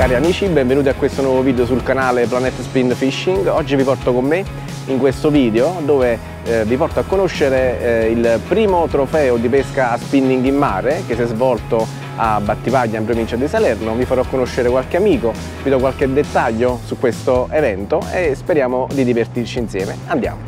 Cari amici, benvenuti a questo nuovo video sul canale Planet Spin Fishing. Oggi vi porto con me in questo video dove vi porto a conoscere il primo trofeo di pesca a spinning in mare che si è svolto a Battivaglia in provincia di Salerno. Vi farò conoscere qualche amico, vi do qualche dettaglio su questo evento e speriamo di divertirci insieme. Andiamo!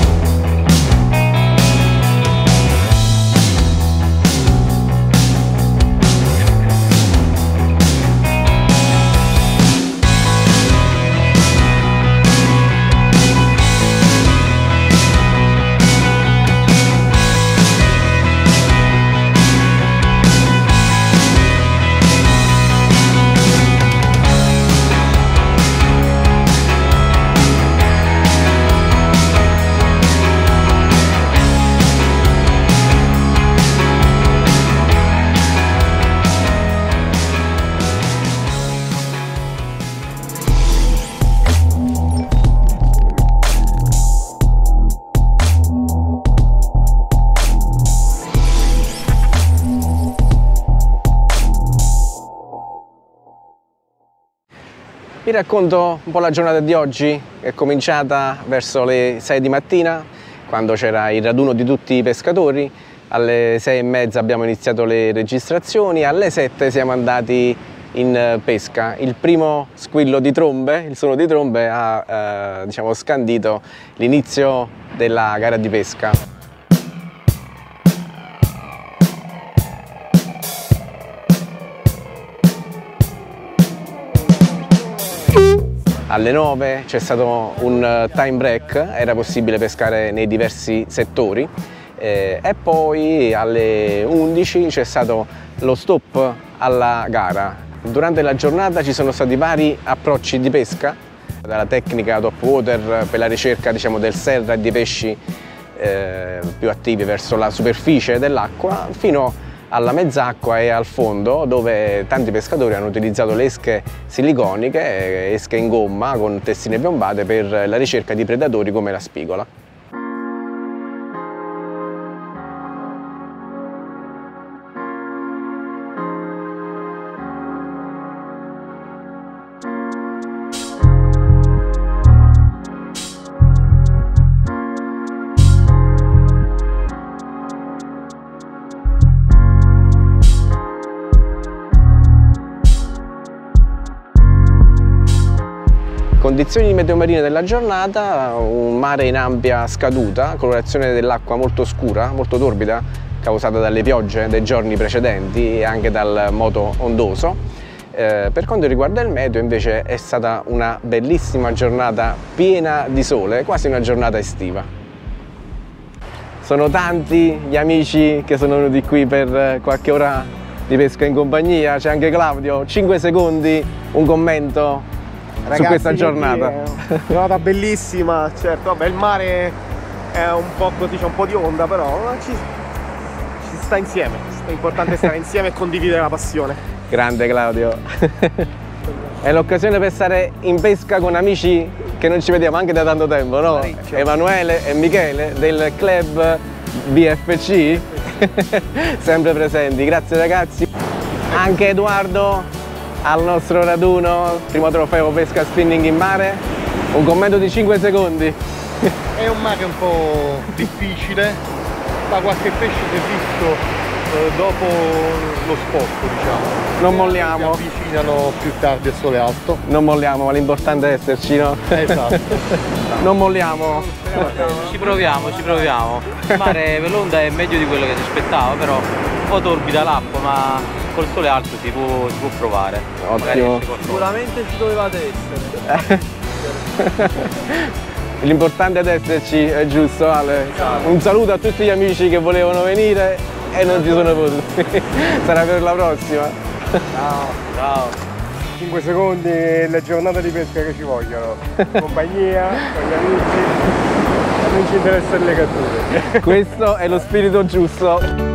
Vi racconto un po' la giornata di oggi. È cominciata verso le 6 di mattina, quando c'era il raduno di tutti i pescatori. Alle 6:30 abbiamo iniziato le registrazioni, alle 7 siamo andati in pesca. Il primo squillo di trombe, il suono di trombe ha diciamo scandito l'inizio della gara di pesca. Alle 9 c'è stato un time break, era possibile pescare nei diversi settori e poi alle 11 c'è stato lo stop alla gara. Durante la giornata ci sono stati vari approcci di pesca, dalla tecnica top water per la ricerca diciamo, del serra e di pesci più attivi verso la superficie dell'acqua, fino alla mezzacqua e al fondo, dove tanti pescatori hanno utilizzato le esche siliconiche, esche in gomma con testine piombate per la ricerca di predatori come la spigola. Condizioni meteo marine della giornata, un mare in ampia scaduta, colorazione dell'acqua molto scura, molto torbida, causata dalle piogge dei giorni precedenti e anche dal moto ondoso. Per quanto riguarda il meteo invece è stata una bellissima giornata piena di sole, quasi una giornata estiva. Sono tanti gli amici che sono venuti qui per qualche ora di pesca in compagnia, c'è anche Claudio. 5 secondi, un commento. Ragazzi, su questa giornata. È una giornata bellissima, certo, vabbè, il mare è un po' così, c'è un po' di onda, però ci sta insieme, è importante stare insieme e condividere la passione. Grande Claudio. È l'occasione per stare in pesca con amici che non ci vediamo anche da tanto tempo, no? Mariccio. Emanuele e Michele del club BFC, sempre presenti, grazie ragazzi. Anche Edoardo al nostro raduno, primo trofeo pesca spinning in mare. Un commento di 5 secondi. È un mare un po' difficile, ma qualche pesce si è visto dopo lo sport, diciamo. Non molliamo. Si avvicinano più tardi al sole alto. Non molliamo, ma l'importante è esserci, no? Esatto. Non molliamo. Ci proviamo. Il mare per l'onda è meglio di quello che si aspettava, però un po' torbida l'acqua, ma col sole alto si può provare. Ottimo. Sicuramente ci dovevate essere. L'importante è esserci, è giusto Ale? Un saluto a tutti gli amici che volevano venire e non ci sono potuti. Sarà per la prossima. Ciao. 5 secondi, le giornate di pesca che ci vogliono. Compagnia, con gli amici. Non ci interessano le catture. Questo è lo spirito giusto.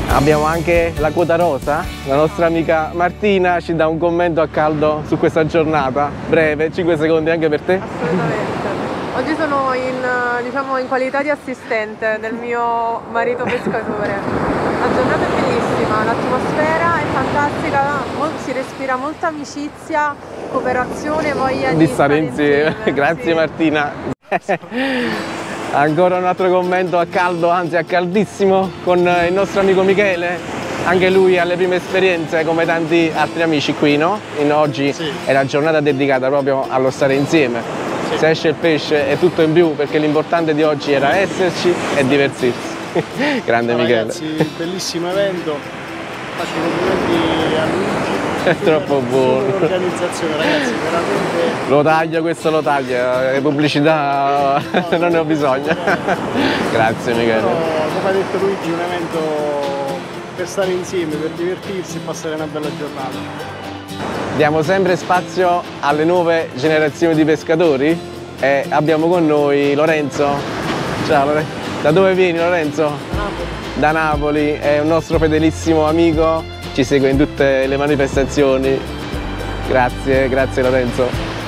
Abbiamo anche la quota rosa, la nostra amica Martina ci dà un commento a caldo su questa giornata, breve, 5 secondi anche per te. Assolutamente. Oggi sono in qualità di assistente del mio marito pescatore. La giornata è bellissima, l'atmosfera è fantastica, si respira molta amicizia, cooperazione, voglia Di stare insieme. Grazie sì. Martina. Ancora un altro commento a caldo, anzi a caldissimo, con il nostro amico Michele. Anche lui ha le prime esperienze come tanti altri amici qui, no? Oggi Sì. è la giornata dedicata proprio allo stare insieme. Sì. Se esce il pesce è tutto in più, perché l'importante di oggi era esserci e divertirsi. Grande Michele. Ragazzi, bellissimo evento, faccio i complimenti a Luigi. È troppo buono. L'organizzazione, ragazzi, veramente. Lo taglio, questo lo taglio, pubblicità non ne ho bisogno. Grazie Michele. Però, come ha detto Luigi, un evento per stare insieme, per divertirsi e passare una bella giornata. Diamo sempre spazio alle nuove generazioni di pescatori e abbiamo con noi Lorenzo. Ciao Lorenzo. Da dove vieni Lorenzo? Napoli. Da Napoli, è un nostro fedelissimo amico, ci segue in tutte le manifestazioni. Grazie, grazie Lorenzo.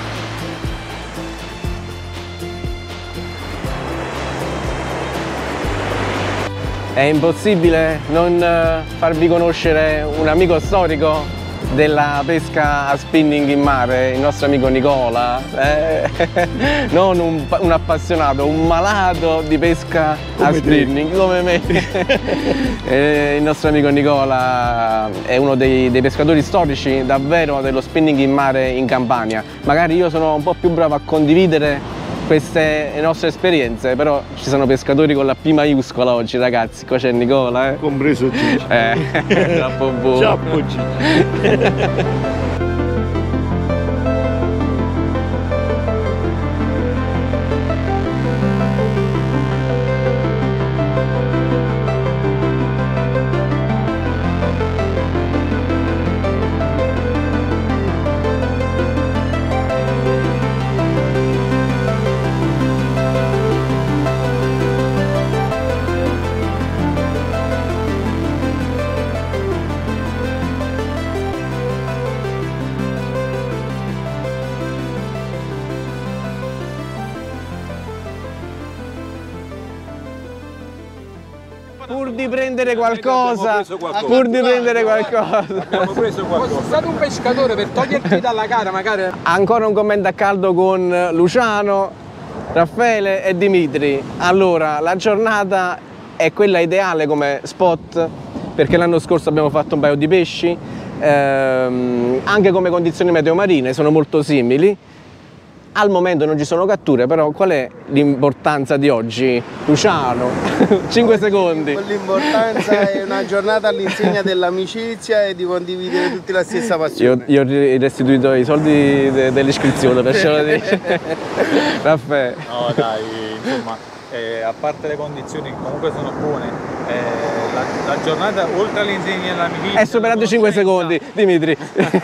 È impossibile non farvi conoscere un amico storico della pesca a spinning in mare, il nostro amico Nicola, non un appassionato, un malato di pesca a spinning come me. Il nostro amico Nicola è uno dei pescatori storici davvero dello spinning in mare in Campania. Magari io sono un po' più bravo a condividere queste nostre esperienze, però ci sono pescatori con la P maiuscola oggi ragazzi, qua c'è Nicola. Compreso Gigi. Troppo buono. Ciao Gigi. Pur di prendere qualcosa, pur di prendere qualcosa. Abbiamo preso qualcosa. Fossi stato un pescatore per toglierti dalla gara, magari. Ancora un commento a caldo con Luciano, Raffaele e Dimitri. Allora, la giornata è quella ideale come spot, perché l'anno scorso abbiamo fatto un paio di pesci, anche come condizioni meteo marine sono molto simili. Al momento non ci sono catture, però qual è l'importanza di oggi? Luciano, 5 secondi. L'importanza è una giornata all'insegna dell'amicizia e di condividere tutti la stessa passione. Io ho restituito i soldi dell'iscrizione, perciò lo dico. Raffaele. No dai, insomma, a parte le condizioni che comunque sono buone, la giornata oltre all'insegna dell'amicizia È superato i 5 secondi, Dimitri.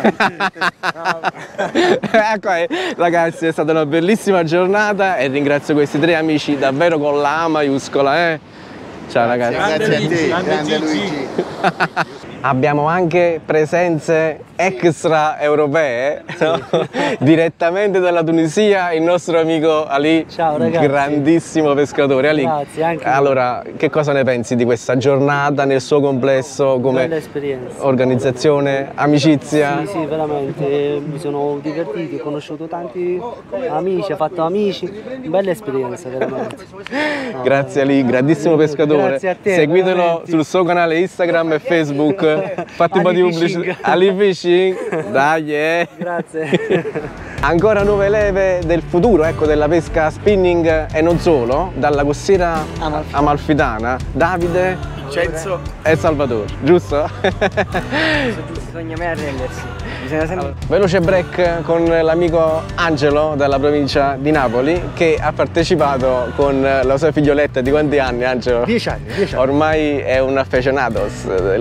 Ecco, ragazzi, è stata una bellissima giornata e ringrazio questi 3 amici davvero con la A maiuscola. Ciao ragazzi. Grazie a te, grande Luigi. Abbiamo anche presenze extraeuropee, no? Direttamente dalla Tunisia, il nostro amico Ali, Ciao, ragazzi. Grandissimo pescatore. Ali, Grazie, anche allora, che cosa ne pensi di questa giornata nel suo complesso come bella esperienza. organizzazione, amicizia? Sì, veramente, mi sono divertito, ho conosciuto tanti amici, ho fatto amici, bella esperienza veramente. No, Grazie Ali, grandissimo pescatore. Grazie a te, Seguitelo veramente. sul suo canale Instagram e Facebook. Fatti un po' di Ali pubblicità. Fishing. Ali Fishing, dai. Grazie. Ancora nuove leve del futuro, ecco, della pesca spinning e non solo, dalla costiera amalfitana, Davide, Cenzo. e Salvatore, giusto? Bisogna mai arrendersi, bisogna sempre... Veloce break con l'amico Angelo dalla provincia di Napoli che ha partecipato con la sua figlioletta. Di quanti anni, Angelo? 10 anni, 10 anni. Ormai è un affezionatos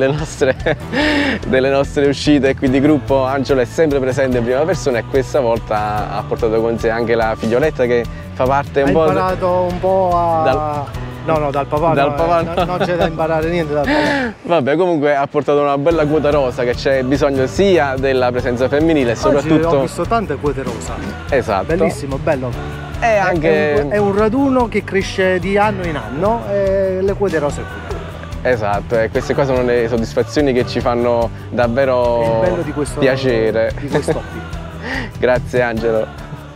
delle nostre uscite, e quindi gruppo Angelo è sempre presente in prima persona e questa volta ha portato con sé anche la figlioletta che fa parte un Ha po'... imparato un po' No, dal papà, Dal papà non c'è da imparare niente dal papà. Vabbè, comunque ha portato una bella quota rosa, che c'è bisogno sia della presenza femminile e soprattutto... Oggi ho visto tante quote rosa. Esatto. Bellissimo, bello. E anche... È un raduno che cresce di anno in anno e le quote rose qui. Esatto, e queste qua sono le soddisfazioni che ci fanno davvero bello di questo, piacere. Di questo hobby. Grazie Angelo.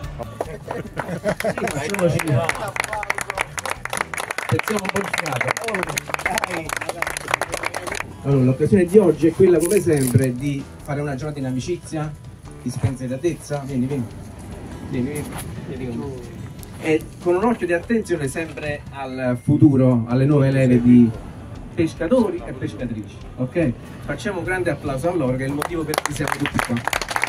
Spezziamo un po' il fiato. Allora, l'occasione di oggi è quella, come sempre, di fare una giornata in amicizia, di spensieratezza. Vieni con me. E con un occhio di attenzione sempre al futuro, alle nuove leve di pescatori e pescatrici. Ok? Facciamo un grande applauso a loro, che è il motivo per cui siamo tutti qua.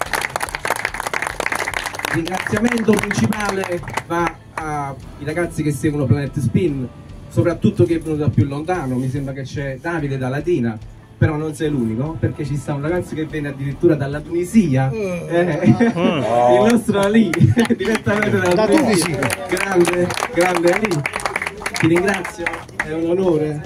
Il ringraziamento principale va ai ragazzi che seguono Planet Spin, soprattutto chi è venuto da più lontano. Mi sembra che c'è Davide da Latina, però non sei l'unico, perché ci sta un ragazzo che viene addirittura dalla Tunisia, il nostro Ali, direttamente dalla Tunisia. Grande Ali, ti ringrazio, è un onore.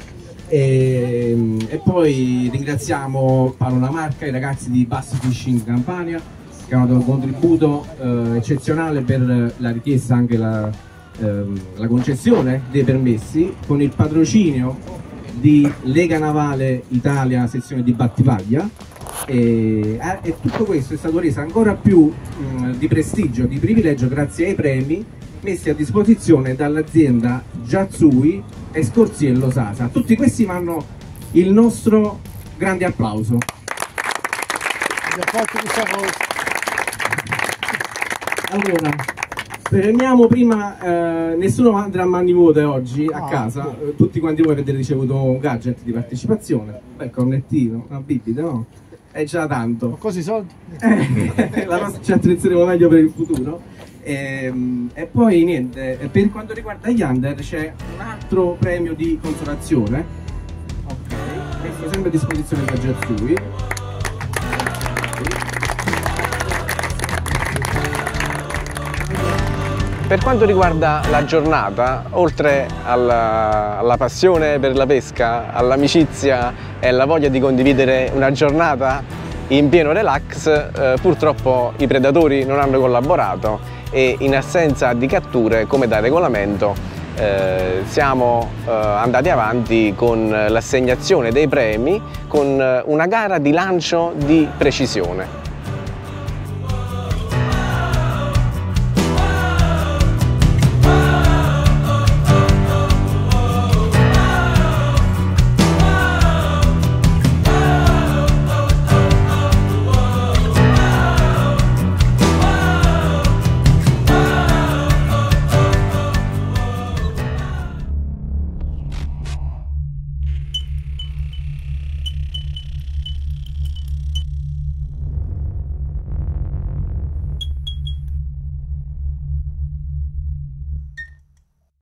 E poi ringraziamo Paolo Lamarca, i ragazzi di Bass Fishing Campania, che hanno dato un contributo eccezionale per la richiesta, anche la concessione dei permessi, con il patrocinio di Lega Navale Italia sezione di Battivaglia, e tutto questo è stato reso ancora più di prestigio, di privilegio, grazie ai premi messi a disposizione dall'azienda Giazzui e Scorziello Sasa. Tutti questi vanno il nostro grande applauso. Allora, premiamo prima, nessuno andrà a mani vuote oggi a casa, tutti quanti voi avete ricevuto un gadget di partecipazione, bel cornettino, una bibita, no? È già tanto. Con così soldi? La nostra ci attrezzeremo meglio per il futuro. E poi niente, per quanto riguarda gli under c'è un altro premio di consolazione, ok, messo sempre a disposizione da Giazzui. Per quanto riguarda la giornata, oltre alla passione per la pesca, all'amicizia e alla voglia di condividere una giornata in pieno relax, purtroppo i predatori non hanno collaborato e in assenza di catture, come da regolamento, siamo andati avanti con l'assegnazione dei premi con una gara di lancio di precisione.